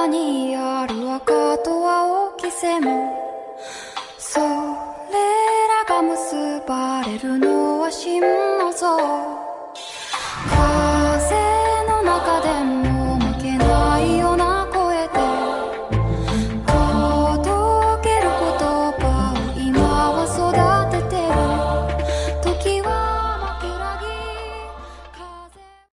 中にある赤と青き線それらが結ばれるのは心の像